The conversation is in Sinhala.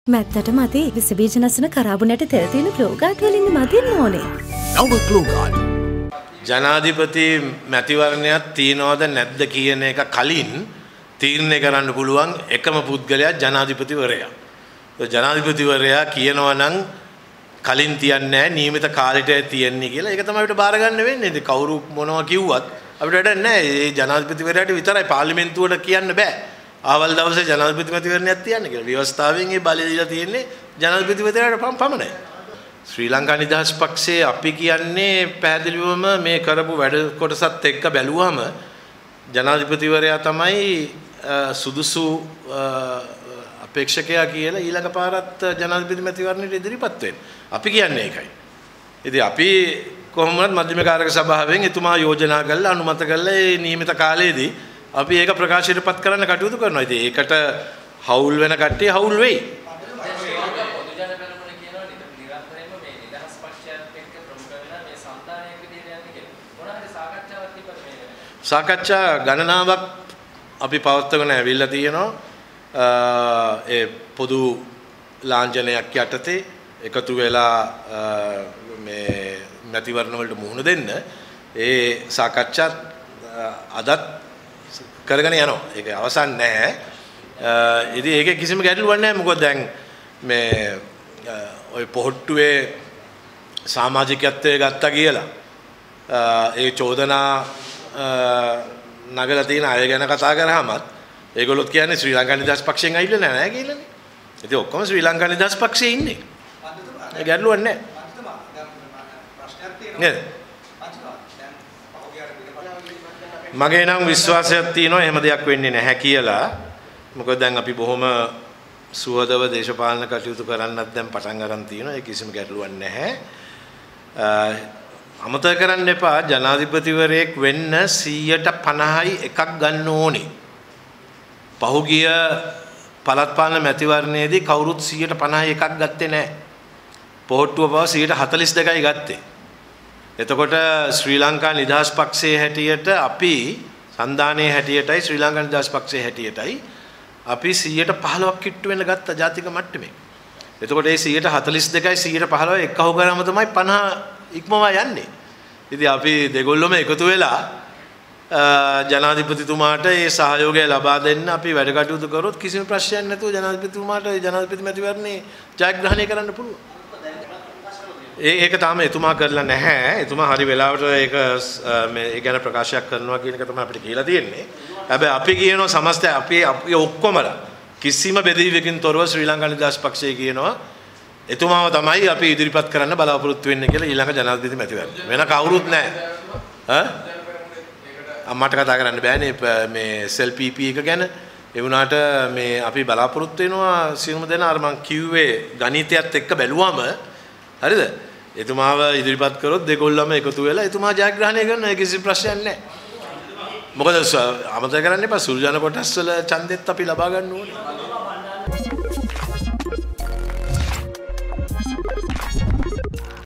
මැත්තට මදි විස බීජ නැසන කරාබුනට තෙල් තියෙන ක්ලෝගාඩ් වලින් මදින්න ඕනේ. නව ක්ලෝගාඩ්. ජනාධිපති මැතිවරණයක් තියනවද නැද්ද කියන එක කලින් තීරණය කරන්න පුළුවන් එකම පුද්ගලයා ජනාධිපතිවරයා. ජනාධිපතිවරයා කියනවා නම් කලින් තියන්නේ නැහැ නියමිත කාලෙට තියන්නේ කියලා. ඒක තමයි අපිට බාර ගන්න වෙන්නේ. ඉතින් කවුරු මොනවා කිව්වත් අපිට වැඩක් නැහැ. මේ ජනාධිපතිවරයාට විතරයි පාර්ලිමේන්තුවට කියන්න බෑ. ආවල් දවසේ ජනාධිපති මැතිවරණයක් තියන්න කියලා. ව්‍යවස්ථාවෙන් ඒ බලය දීලා තියෙන්නේ ජනාධිපතිවරයාට පමණයි. ශ්‍රී ලංකා නිදහස් පක්ෂයේ අපි කියන්නේ පැහැදිලිවම මේ කරපු වැඩ කොටසත් එක්ක බැලුවම ජනාධිපතිවරයා තමයි සුදුසු අපේක්ෂකයා කියලා ඊළඟ පාරත් ජනාධිපති මැතිවරණයට ඉදිරිපත් වෙන්නේ. අපි කියන්නේ ඒකයි. ඉතින් අපි කොහොමවත් මධ්‍යම කාරක සභාවෙන් එතුමා යෝජනා කළා අනුමත කළා මේ නියමිත කාලයේදී අපි ඒක ප්‍රකාශයටපත් කරන්න කටයුතු කරනවා. ඉතින් ඒකට හවුල් වෙන කට්ටිය හවුල් වෙයි. සාකච්ඡා ගණනාවක් අපි පවත්වගෙන ඇවිල්ලා තියෙනවා. ඒ පොදු ලාංඡනයක් යටතේ එකතු වෙලා මේ මැතිවරණ වලට මුහුණ දෙන්න ඒ සාකච්ඡාත් අදත් කරගෙන යනවා. ඒක අවසන් නැහැ. ඉතින් ඒකේ කිසිම ගැටලුවක් නැහැ. මොකද දැන් මේ ඔය පොහොට්ටුවේ සමාජිකත්වයේ ගත්තා කියලා ඒ චෝදනා නගලා තියෙන අය ගැන කතා කරාමත් ඒගොල්ලොත් කියන්නේ ශ්‍රී ලංකා නිදහස් පක්ෂයෙන් ඇවිල්ලා නැහැ කියලානේ. ඉතින් ඔක්කොම ශ්‍රී ලංකා නිදහස් පක්ෂයේ ඉන්නේ. ඒ ගැටලුවක් නැහැ. නේද? මගේ නම් විශ්වාසයක් තියෙනවා එහෙම දෙයක් වෙන්නේ නැහැ කියලා. මොකද දැන් අපි බොහොම සුවදව දේශපාලන කටයුතු කරන්නත් දැන් පටන් ගන්න තියෙනවා. ඒ කිසිම ගැටලුවක් නැහැ. අමතක කරන්න එපා ජනාධිපතිවරයෙක් වෙන්න 150යි එකක් ගන්න ඕනේ. පහුගිය පළාත් පාලන මැතිවරණයේදී කවුරුත් 150යි එකක් ගත්තේ නැහැ. පොහොට්ටුව බව 142යි ගත්තේ. එතකොට ශ්‍රී ලංකා නිදහස් පක්ෂයේ හැටියට අපි සන්දානයේ හැටියටයි ශ්‍රී ලංකා නිදහස් පක්ෂයේ හැටියටයි අපි 115ක් කිට්ටු වෙන ගත්ත ජාතික මට්ටමේ. එතකොට ඒ 142යි 115 එකහුව කරාම තමයි 50 ඉක්මවා යන්නේ. ඉතින් අපි දෙගොල්ලොම එකතු වෙලා ජනාධිපතිතුමාට ඒ සහයෝගය ලබා දෙන්න අපි වැඩ කටයුතු කරොත් කිසිම ප්‍රශ්නයක් නැතුව ජනාධිපතිතුමාට ජනාධිපති මැතිවරණේ ජයග්‍රහණය කරන්න පුළුවන්. ඒක තාම එතුමා කරලා නැහැ. එතුමා හරි වෙලාවට ඒක මේ ගැන ප්‍රකාශයක් කරනවා කියන එක තමයි අපිට කියලා තියෙන්නේ. හැබැයි අපි කියනවා සමස්ත අපි ඔක්කොමලා කිසිම බෙදීමකින් තොරව ශ්‍රී ලංකා නිදහස් පක්ෂය කියනවා එතුමාව තමයි අපි ඉදිරිපත් කරන්න බලාපොරොත්තු වෙන්නේ කියලා ඊළඟ ජනාධිපති මැතිවරණ. වෙන කවුරුත් නැහැ. මට කතා කරන්න බෑනේ මේ සෙල් PP එක ගැන. ඒ වුණාට මේ අපි බලාපොරොත්තු වෙනවා සියලුම දෙනා අර මං කිව්වේ ගණිතයත් එක්ක බැලුවම හරිද? එතුමාව ඉදිරිපත් කරොත් දෙගොල්ලම එකතු වෙලා එතුමා ජයග්‍රහණය කරනවා. ඒ කිසි ප්‍රශ්නයක් නැහැ. මොකද අමතක කරන්න එපා සුළු ජන කොටස් වල ඡන්දෙත් අපි ලබා ගන්න ඕනේ.